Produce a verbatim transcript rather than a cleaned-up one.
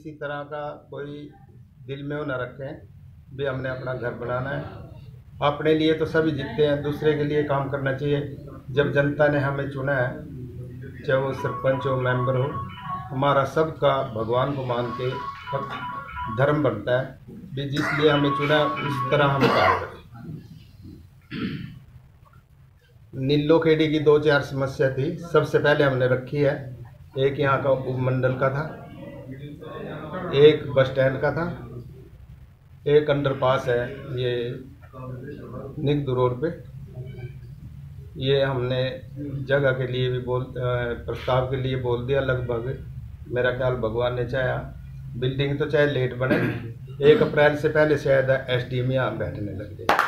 किसी तरह का कोई दिल में वो न रखें भी हमने अपना घर बनाना है। अपने लिए तो सभी जीतते हैं, दूसरे के लिए काम करना चाहिए। जब जनता ने हमें चुना है, चाहे वो सरपंच हो, मेंबर हो, हमारा सबका भगवान को मान के धर्म बनता है भी जिसलिए हमें चुना उस तरह हम काम करें। नीलो खेड़ी की दो चार समस्या थी, सबसे पहले हमने रखी है। एक यहाँ का उपमंडल का था, एक बस स्टैंड का था, एक अंडरपास है ये निगदू रोड पे। ये हमने जगह के लिए भी बोल प्रस्ताव के लिए बोल दिया लगभग। मेरा ख्याल भगवान ने चाहा, बिल्डिंग तो चाहे लेट बने, एक अप्रैल से पहले शायद एस डी एम यहाँ बैठने लग जाए।